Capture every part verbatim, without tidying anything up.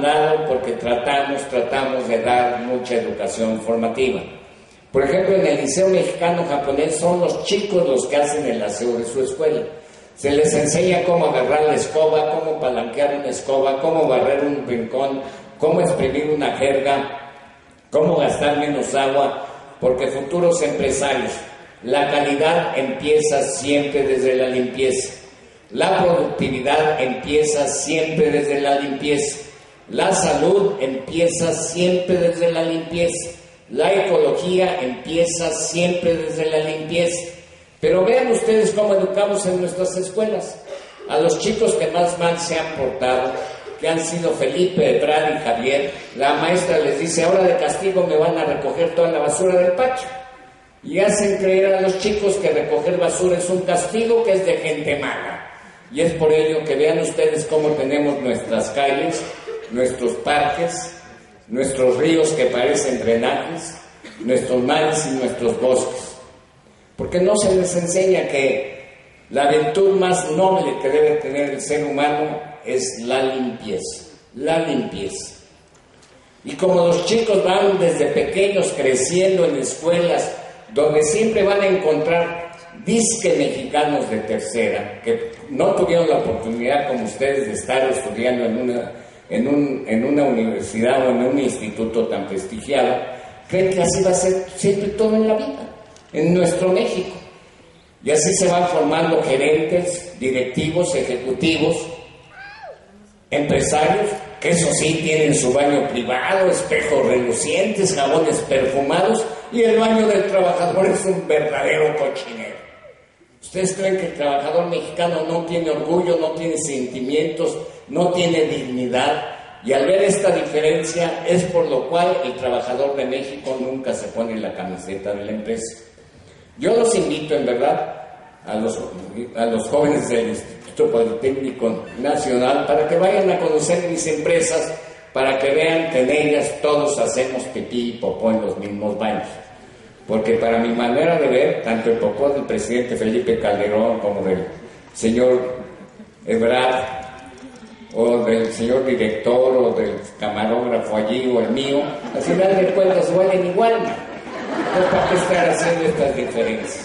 abandonado porque tratamos, tratamos de dar mucha educación formativa. Por ejemplo, en el Liceo Mexicano Japonés son los chicos los que hacen el aseo de su escuela. Se les enseña cómo agarrar la escoba, cómo palanquear una escoba, cómo barrer un rincón, cómo exprimir una jerga, cómo gastar menos agua, porque futuros empresarios, la calidad empieza siempre desde la limpieza. La productividad empieza siempre desde la limpieza. La salud empieza siempre desde la limpieza. La ecología empieza siempre desde la limpieza. Pero vean ustedes cómo educamos en nuestras escuelas. A los chicos que más mal se han portado, que han sido Felipe, Ebrard y Javier, la maestra les dice, ahora de castigo me van a recoger toda la basura del patio. Y hacen creer a los chicos que recoger basura es un castigo, que es de gente mala. Y es por ello que vean ustedes cómo tenemos nuestras calles, nuestros parques, nuestros ríos que parecen drenajes, nuestros mares y nuestros bosques. Porque no se les enseña que la virtud más noble que debe tener el ser humano es la limpieza, la limpieza. Y como los chicos van desde pequeños creciendo en escuelas donde siempre van a encontrar disque mexicanos de tercera, que no tuvieron la oportunidad como ustedes de estar estudiando en una, en un, en una universidad o en un instituto tan prestigiado, creen que así va a ser siempre todo en la vida, en nuestro México. Y así se van formando gerentes, directivos, ejecutivos, empresarios, que eso sí tienen su baño privado, espejos relucientes, jabones perfumados, y el baño del trabajador es un verdadero cochinero. ¿Ustedes creen que el trabajador mexicano no tiene orgullo, no tiene sentimientos, no tiene dignidad? Y al ver esta diferencia es por lo cual el trabajador de México nunca se pone la camiseta de la empresa. Yo los invito en verdad a los, a los jóvenes del Instituto Politécnico Nacional para que vayan a conocer mis empresas, para que vean que en ellas todos hacemos pipí y popó en los mismos baños. Porque para mi manera de ver, tanto el popó del presidente Felipe Calderón como del señor Ebrard, o del señor director, o del camarógrafo allí, o el mío, al final de cuentas huelen igual. Entonces, ¿para qué estar haciendo estas diferencias?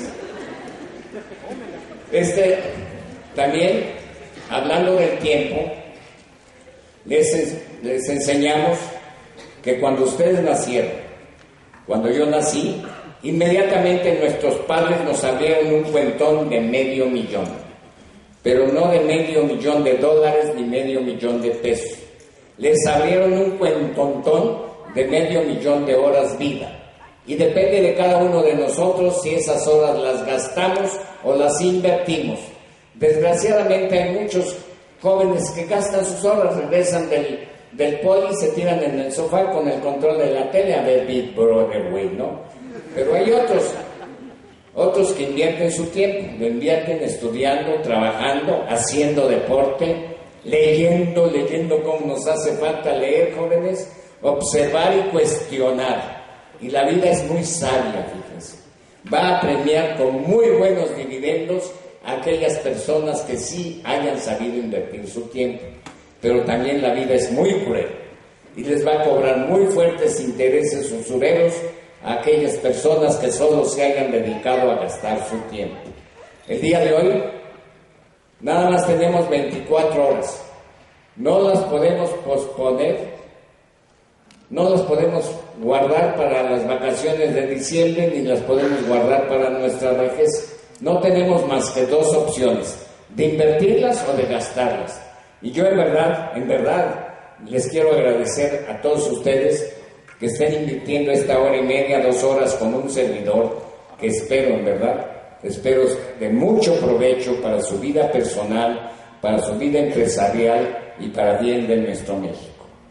Este, también, hablando del tiempo, les, les enseñamos que cuando ustedes nacieron, cuando yo nací, inmediatamente nuestros padres nos abrieron un cuentón de medio millón, pero no de medio millón de dólares ni medio millón de pesos. Les abrieron un cuentontón de medio millón de horas vida. Y depende de cada uno de nosotros si esas horas las gastamos o las invertimos. Desgraciadamente hay muchos jóvenes que gastan sus horas, regresan del, del poli y se tiran en el sofá con el control de la tele a ver Big Brother, güey, ¿no? Pero hay otros, otros que invierten su tiempo, lo invierten estudiando, trabajando, haciendo deporte, leyendo, leyendo como nos hace falta leer, jóvenes, observar y cuestionar. Y la vida es muy sabia, fíjense. Va a premiar con muy buenos dividendos a aquellas personas que sí hayan sabido invertir su tiempo. Pero también la vida es muy cruel y les va a cobrar muy fuertes intereses usureros a aquellas personas que solo se hayan dedicado a gastar su tiempo. El día de hoy nada más tenemos veinticuatro horas. No las podemos posponer. No las podemos guardar para las vacaciones de diciembre ni las podemos guardar para nuestra vejez. No tenemos más que dos opciones, de invertirlas o de gastarlas. Y yo en verdad, en verdad, les quiero agradecer a todos ustedes que estén invirtiendo esta hora y media, dos horas con un servidor, que espero en verdad, espero de mucho provecho para su vida personal, para su vida empresarial y para bien de nuestro México.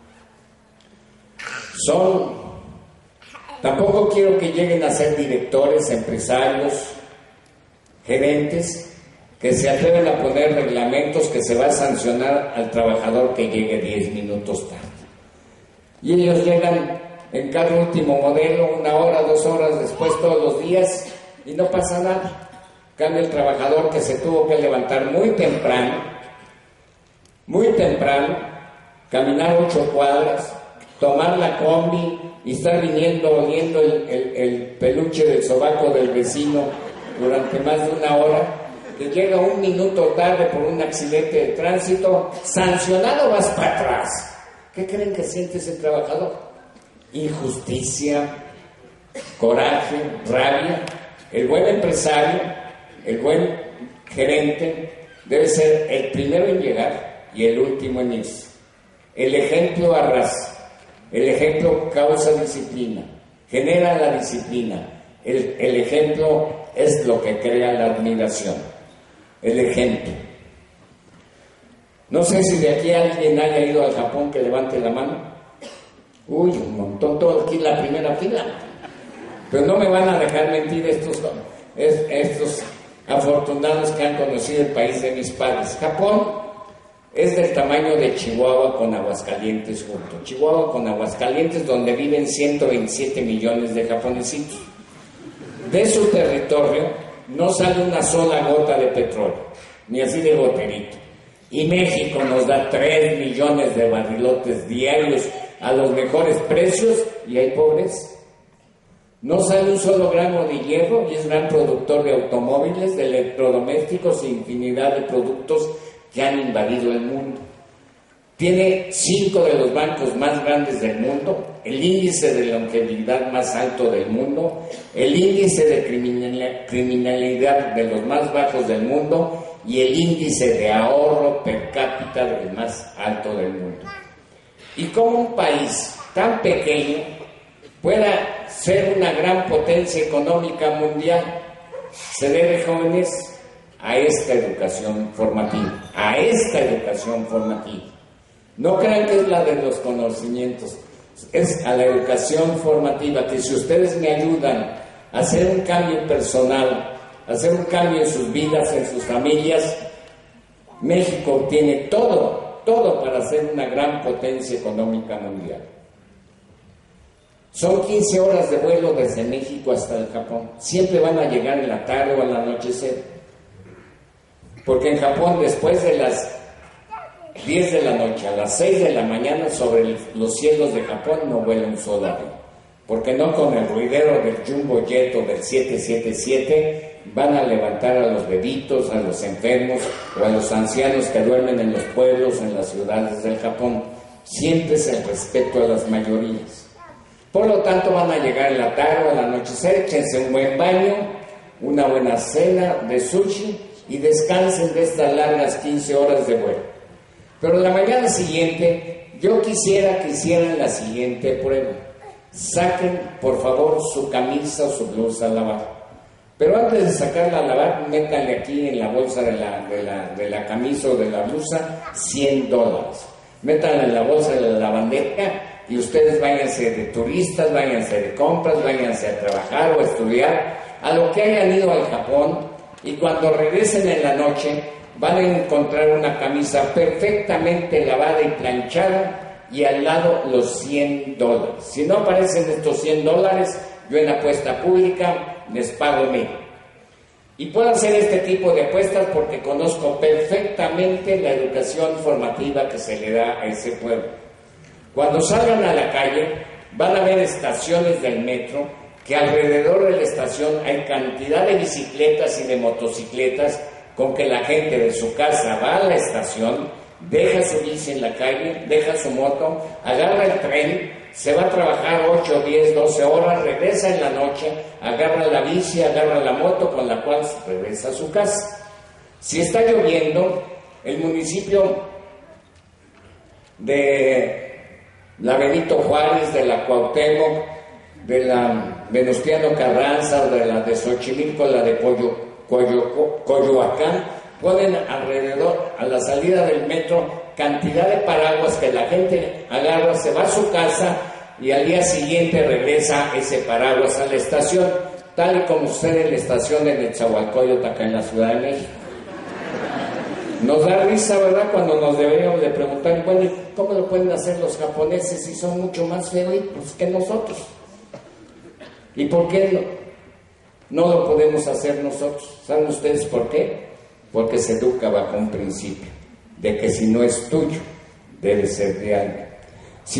Son, tampoco quiero que lleguen a ser directores, empresarios, gerentes, que se atreven a poner reglamentos que se va a sancionar al trabajador que llegue diez minutos tarde. Y ellos llegan en cada último modelo, una hora, dos horas después, todos los días, y no pasa nada. Cambia el trabajador que se tuvo que levantar muy temprano, muy temprano, caminar ocho cuadras, tomar la combi y estar viniendo oliendo el, el, el peluche del sobaco del vecino durante más de una hora, que llega un minuto tarde por un accidente de tránsito, sancionado, vas para atrás. ¿Qué creen que siente ese trabajador? Injusticia, coraje, rabia. El buen empresario, el buen gerente, debe ser el primero en llegar y el último en irse. El ejemplo arrasa, el ejemplo causa disciplina, genera la disciplina. El, el ejemplo es lo que crea la admiración. El ejemplo. No sé si de aquí alguien haya ido al Japón, que levante la mano. Uy, un montón, todo aquí la primera fila. Pero no me van a dejar mentir estos, estos afortunados que han conocido el país de mis padres. Japón es del tamaño de Chihuahua con Aguascalientes junto. Chihuahua con Aguascalientes, donde viven ciento veintisiete millones de japonesitos. De su territorio no sale una sola gota de petróleo, ni así de goterito. Y México nos da tres millones de barrilotes diarios a los mejores precios y hay pobreza. No sale un solo gramo de hierro y es gran productor de automóviles, de electrodomésticos e infinidad de productos que han invadido el mundo. Tiene cinco de los bancos más grandes del mundo, el índice de longevidad más alto del mundo, el índice de criminalidad de los más bajos del mundo y el índice de ahorro per cápita del más alto del mundo. Y como un país tan pequeño pueda ser una gran potencia económica mundial, se debe, jóvenes, a esta educación formativa, a esta educación formativa. No crean que es la de los conocimientos, es a la educación formativa, que si ustedes me ayudan a hacer un cambio personal, a hacer un cambio en sus vidas, en sus familias, México tiene todo, todo para ser una gran potencia económica mundial. Son quince horas de vuelo desde México hasta el Japón. Siempre van a llegar en la tarde o al anochecer. Porque en Japón, después de las diez de la noche a las seis de la mañana, sobre el, los cielos de Japón no vuela un solo avión. Porque no con el ruidero del Jumbo Jet o del siete siete siete van a levantar a los bebitos, a los enfermos o a los ancianos que duermen en los pueblos, en las ciudades del Japón. Siempre es el respeto a las mayorías. Por lo tanto, van a llegar en la tarde o al anochecer, échense un buen baño, una buena cena de sushi y descansen de estas largas quince horas de vuelo. Pero la mañana siguiente, yo quisiera que hicieran la siguiente prueba. Saquen, por favor, su camisa o su blusa a lavar. Pero antes de sacarla a lavar, métanle aquí en la bolsa de la, de la, de la camisa o de la blusa cien dólares. Métanla en la bolsa de la lavandera y ustedes váyanse de turistas, váyanse de compras, váyanse a trabajar o a estudiar, a lo que hayan ido al Japón, y cuando regresen en la noche van a encontrar una camisa perfectamente lavada y planchada y al lado los cien dólares. Si no aparecen estos cien dólares, yo en apuesta pública les pago mil. Y puedo hacer este tipo de apuestas porque conozco perfectamente la educación formativa que se le da a ese pueblo. Cuando salgan a la calle, van a ver estaciones del metro, que alrededor de la estación hay cantidad de bicicletas y de motocicletas, con que la gente de su casa va a la estación, deja su bici en la calle, deja su moto, agarra el tren, se va a trabajar ocho, diez, doce horas, regresa en la noche, agarra la bici, agarra la moto con la cual regresa a su casa. Si está lloviendo, el municipio de la Benito Juárez, de la Cuauhtémoc, de la Venustiano Carranza, de la de Xochimilco, la de Coyo, Coyo, Coyoacán, ponen alrededor, a la salida del metro, cantidad de paraguas que la gente agarra, se va a su casa y al día siguiente regresa ese paraguas a la estación, tal y como sucede en la estación de Netzahualcóyotl, acá en la Ciudad de México. Nos da risa, ¿verdad?, cuando nos deberíamos de preguntar, bueno, ¿cómo lo pueden hacer los japoneses si son mucho más feos que nosotros? ¿Y por qué no, no lo podemos hacer nosotros? ¿Saben ustedes por qué? Porque se educa bajo un principio de que si no es tuyo, debe ser de años.